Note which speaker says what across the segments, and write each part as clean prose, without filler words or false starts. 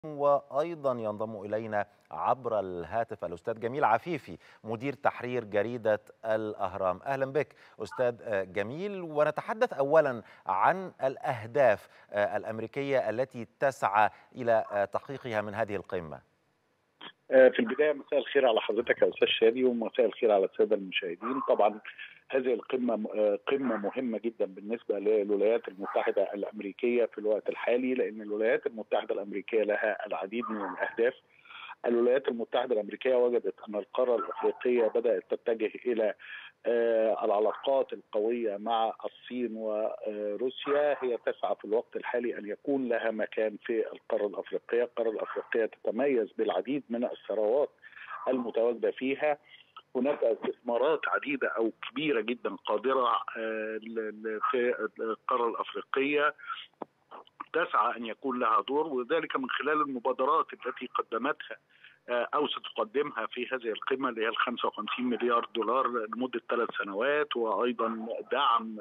Speaker 1: وأيضا ينضم إلينا عبر الهاتف الأستاذ جميل عفيفي مدير تحرير جريدة الأهرام. أهلا بك أستاذ جميل، ونتحدث أولا عن الأهداف الأمريكية التي تسعى إلى تحقيقها من هذه القمة.
Speaker 2: في البداية مساء الخير على حضرتك يا أستاذ شادي، ومساء الخير على السادة المشاهدين. طبعا هذه القمة قمة مهمة جدا بالنسبة للولايات المتحدة الأمريكية في الوقت الحالي، لأن الولايات المتحدة الأمريكية لها العديد من الأهداف. الولايات المتحدة الأمريكية وجدت أن القارة الأفريقية بدأت تتجه إلى العلاقات القوية مع الصين وروسيا. هي تسعى في الوقت الحالي أن يكون لها مكان في القارة الأفريقية. القارة الأفريقية تتميز بالعديد من الثروات المتواجدة فيها. هناك استثمارات عديدة أو كبيرة جدا قادرة في القارة الأفريقية تسعى أن يكون لها دور، وذلك من خلال المبادرات التي قدمتها أو ستقدمها في هذه القمة، اللي هي ال 55 مليار دولار لمدة 3 سنوات، وأيضا دعم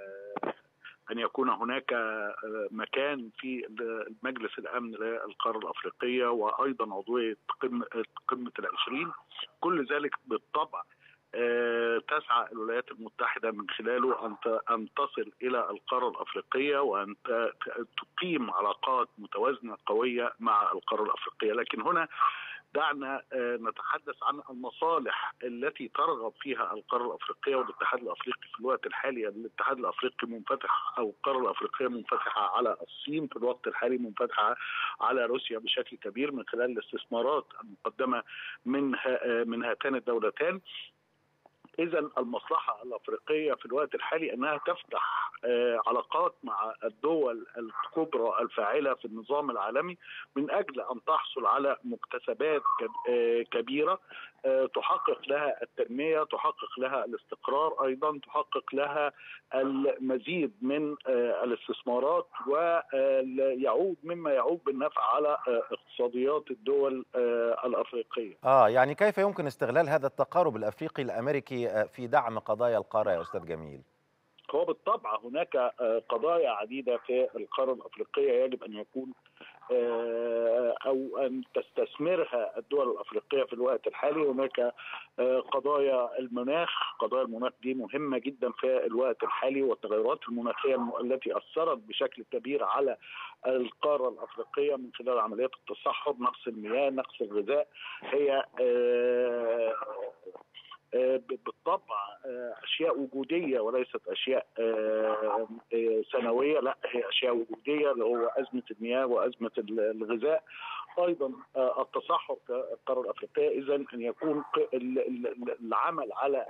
Speaker 2: أن يكون هناك مكان في مجلس الأمن للقارة الأفريقية، وأيضا عضوية قمة ال20. كل ذلك بالطبع تسعى الولايات المتحدة من خلاله أن تصل إلى القارة الأفريقية، وأن تقيم علاقات متوازنة قوية مع القارة الأفريقية. لكن هنا دعنا نتحدث عن المصالح التي ترغب فيها القارة الأفريقية والاتحاد الأفريقي في الوقت الحالي. الاتحاد الأفريقي منفتح، أو القارة الأفريقية منفتحة على الصين في الوقت الحالي، منفتحة على روسيا بشكل كبير من خلال الاستثمارات المقدمة من هاتان الدولتان. إذن المصلحة الأفريقية في الوقت الحالي أنها تفتح علاقات مع الدول الكبرى الفاعلة في النظام العالمي من أجل أن تحصل على مكتسبات كبيرة تحقق لها التنمية، تحقق لها الاستقرار، أيضا تحقق لها المزيد من الاستثمارات، ويعود مما يعود بالنفع على اقتصاديات الدول الأفريقية.
Speaker 1: يعني كيف يمكن استغلال هذا التقارب الأفريقي الأمريكي في دعم قضايا القارة يا أستاذ جميل؟
Speaker 2: هو بالطبع هناك قضايا عديدة في القارة الأفريقية يجب أن يكون أو أن تستثمرها الدول الأفريقية في الوقت الحالي. هناك قضايا المناخ. قضايا المناخ دي مهمة جدا في الوقت الحالي، والتغيرات المناخية التي أثرت بشكل كبير على القارة الأفريقية من خلال عمليات التصحر، نقص المياه، نقص الغذاء، هي بالطبع أشياء وجودية وليست أشياء سنوية، لا هي أشياء وجودية، اللي هو أزمة المياه وأزمة الغذاء، أيضا التصحر في القارة الأفريقية. إذن أن يكون العمل على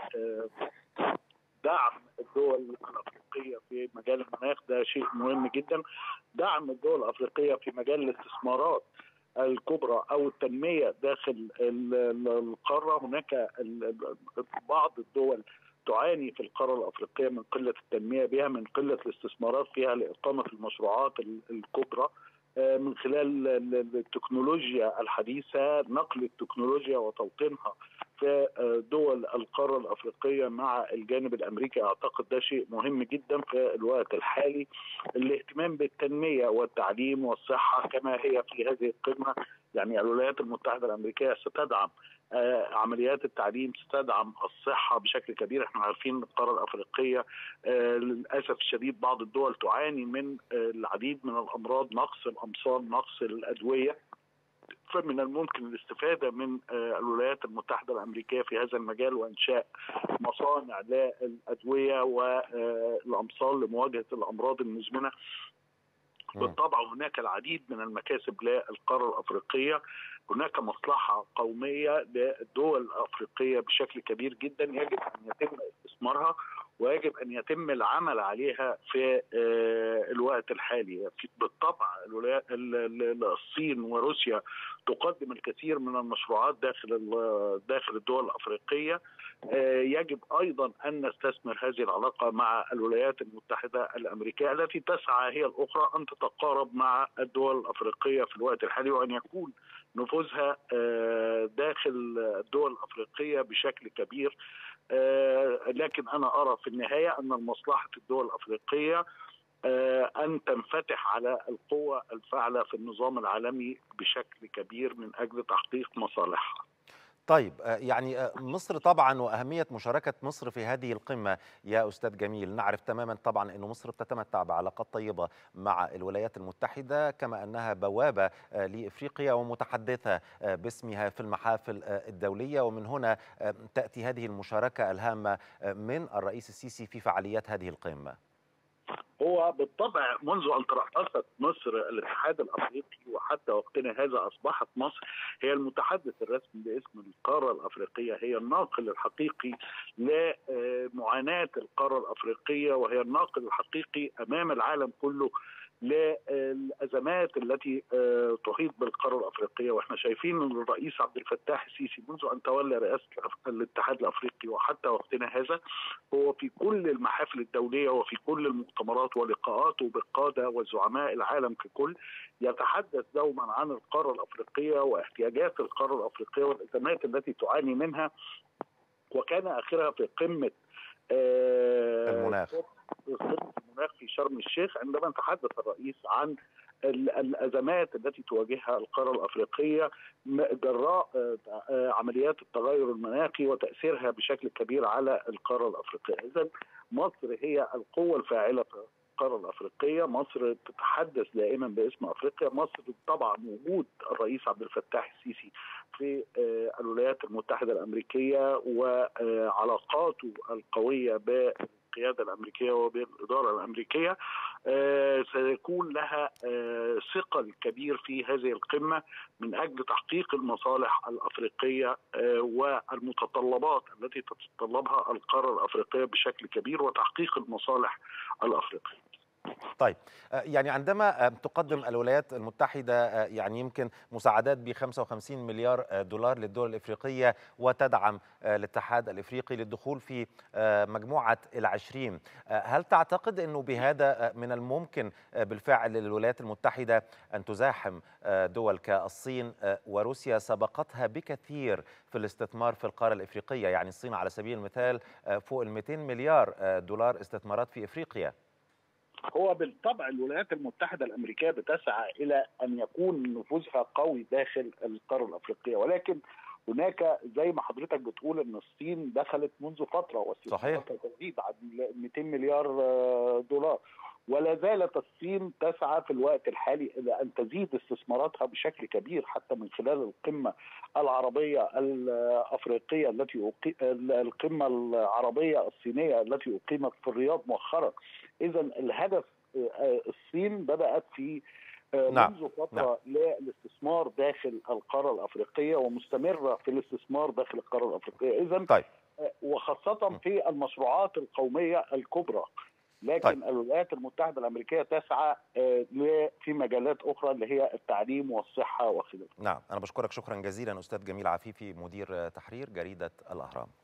Speaker 2: دعم الدول الأفريقية في مجال المناخ ده شيء مهم جدا. دعم الدول الأفريقية في مجال الاستثمارات الكبرى أو التنمية داخل القارة. هناك بعض الدول تعاني في القارة الأفريقية من قلة التنمية بها، من قلة الاستثمارات فيها لإقامة المشروعات الكبرى من خلال التكنولوجيا الحديثة، نقل التكنولوجيا وتوطينها في دول القارة الأفريقية مع الجانب الأمريكي. أعتقد ده شيء مهم جدا في الوقت الحالي. الاهتمام بالتنمية والتعليم والصحة كما هي في هذه القمة. يعني الولايات المتحدة الأمريكية ستدعم عمليات التعليم، ستدعم الصحة بشكل كبير. احنا عارفين القارة الأفريقية للأسف الشديد بعض الدول تعاني من العديد من الأمراض، نقص الأمصار، نقص الأدوية. فمن الممكن الاستفادة من الولايات المتحدة الأمريكية في هذا المجال، وإنشاء مصانع للأدوية والأمصار لمواجهة الأمراض المزمنة. بالطبع هناك العديد من المكاسب للقارة الأفريقية. هناك مصلحة قومية للدول الأفريقية بشكل كبير جدا، يجب أن يتم استثمارها ويجب أن يتم العمل عليها في الوقت الحالي. بالطبع الصين وروسيا تقدم الكثير من المشروعات داخل الدول الأفريقية. يجب أيضا أن نستثمر هذه العلاقة مع الولايات المتحدة الأمريكية التي تسعى هي الأخرى أن تتقارب مع الدول الأفريقية في الوقت الحالي، وأن يكون نفوذها داخل الدول الأفريقية بشكل كبير. لكن أنا أرى في النهاية أن مصلحة الدول الأفريقية أن تنفتح على القوى الفاعلة في النظام العالمي بشكل كبير من أجل تحقيق مصالحها.
Speaker 1: طيب يعني مصر طبعا وأهمية مشاركة مصر في هذه القمة يا أستاذ جميل، نعرف تماما طبعا أن مصر بتتمتع بعلاقات طيبة مع الولايات المتحدة، كما أنها بوابة لإفريقيا ومتحدثة باسمها في المحافل الدولية، ومن هنا تأتي هذه المشاركة الهامة من الرئيس السيسي في فعاليات هذه القمة.
Speaker 2: هو بالطبع منذ أن ترأست مصر الاتحاد الأفريقي وحتى وقتنا هذا أصبحت مصر هي المتحدث الرسمي باسم القارة الأفريقية، هي الناقل الحقيقي لمعاناة القارة الأفريقية، وهي الناقل الحقيقي أمام العالم كله للأزمات التي تحيط بالقارة الأفريقية. وإحنا شايفين أن الرئيس عبد الفتاح السيسي منذ أن تولى رئاسة الاتحاد الأفريقي وحتى وقتنا هذا هو في كل المحافل الدولية وفي كل المؤتمرات ولقاءاته بالقادة وزعماء العالم ككل يتحدث دوما عن القارة الأفريقية واحتياجات القارة الأفريقية والأزمات التي تعاني منها، وكان آخرها في قمة
Speaker 1: المناخ
Speaker 2: في شرم الشيخ عندما تحدث الرئيس عن الأزمات التي تواجهها القارة الأفريقية جراء عمليات التغير المناخي وتأثيرها بشكل كبير على القارة الأفريقية. إذن مصر هي القوة الفاعلة في القارة الأفريقية، مصر تتحدث دائما باسم أفريقيا، مصر طبعا وجود الرئيس عبد الفتاح السيسي في الولايات المتحدة الأمريكية وعلاقاته القوية بالقيادة الأمريكية وبالإدارة الأمريكية سيكون لها ثقل كبير في هذه القمة من أجل تحقيق المصالح الأفريقية والمتطلبات التي تتطلبها القارة الأفريقية بشكل كبير وتحقيق المصالح الأفريقية.
Speaker 1: طيب يعني عندما تقدم الولايات المتحدة يعني يمكن مساعدات ب 55 مليار دولار للدول الإفريقية وتدعم الاتحاد الإفريقي للدخول في مجموعة ال20، هل تعتقد أنه بهذا من الممكن بالفعل للولايات المتحدة أن تزاحم دول كالصين وروسيا سبقتها بكثير في الاستثمار في القارة الإفريقية؟ يعني الصين على سبيل المثال فوق 200 مليار دولار استثمارات في إفريقيا.
Speaker 2: هو بالطبع الولايات المتحدة الأمريكية بتسعى إلى أن يكون نفوذها قوي داخل القارة الأفريقية، ولكن هناك زي ما حضرتك بتقول أن الصين دخلت منذ فترة واستثماراتها تزيد عن 200 مليار دولار، ولا زالت الصين تسعى في الوقت الحالي إلى أن تزيد استثماراتها بشكل كبير حتى من خلال القمة العربية الأفريقية القمة العربية الصينية التي أقيمت في الرياض مؤخرا. إذا الهدف الصين بدأت في منذ فترة للاستثمار داخل القارة الأفريقية ومستمرة في الاستثمار داخل القارة الأفريقية. إذا
Speaker 1: طيب.
Speaker 2: وخاصة في المشروعات القومية الكبرى، لكن الولايات المتحدة الأمريكية تسعى في مجالات أخرى اللي هي التعليم والصحة وخلافه.
Speaker 1: نعم، أنا بشكرك شكرا جزيلا أستاذ جميل عفيفي، مدير تحرير جريدة الأهرام.